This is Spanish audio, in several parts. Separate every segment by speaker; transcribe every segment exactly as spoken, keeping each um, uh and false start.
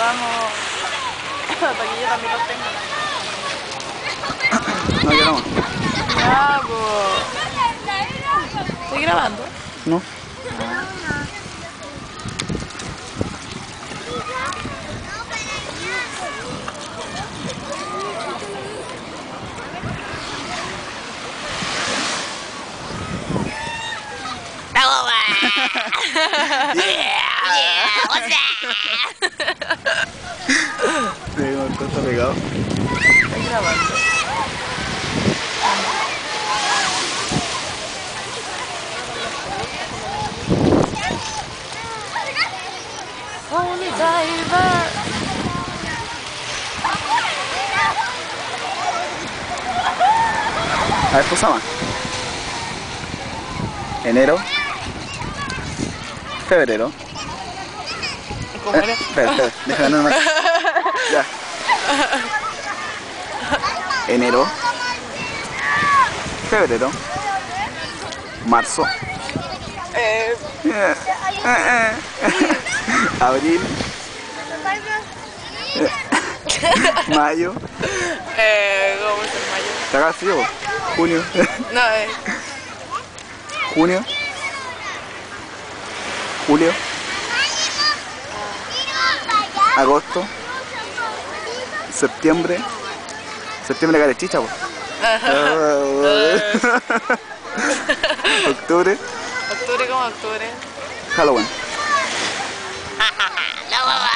Speaker 1: grabamos para que yo también los tenga.
Speaker 2: No, yo no.
Speaker 1: Ya, pues. ¿Estoy grabando?
Speaker 2: No.
Speaker 1: Yeah, yeah, what's that?
Speaker 2: Sí, como está pegado.
Speaker 1: Estoy grabando. Holy diver.
Speaker 2: A ver, posa más. Enero. Febrero.
Speaker 1: ¿Cómo era?
Speaker 2: Eh, espera, espera, déjame ganar una. Ya. Enero. Febrero. Marzo.
Speaker 1: Eh,
Speaker 2: Eh, eh, eh. Abril. Eh, Mayo.
Speaker 1: eh, ¿cómo es el mayo?
Speaker 2: ¿Te hagas frío? Junio.
Speaker 1: No, eh.
Speaker 2: Junio. Julio. Agosto. Septiembre. Septiembre carechicha, po. Octubre.
Speaker 1: Octubre como octubre.
Speaker 2: Halloween.
Speaker 1: No, mamá.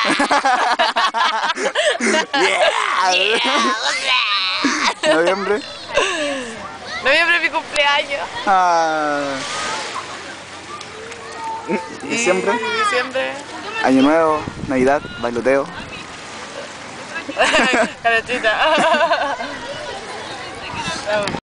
Speaker 2: Noviembre.
Speaker 1: Noviembre es mi cumpleaños.
Speaker 2: Ah. Diciembre.
Speaker 1: Y diciembre.
Speaker 2: Año Nuevo. Navidad. Bailoteo.
Speaker 1: Carachita.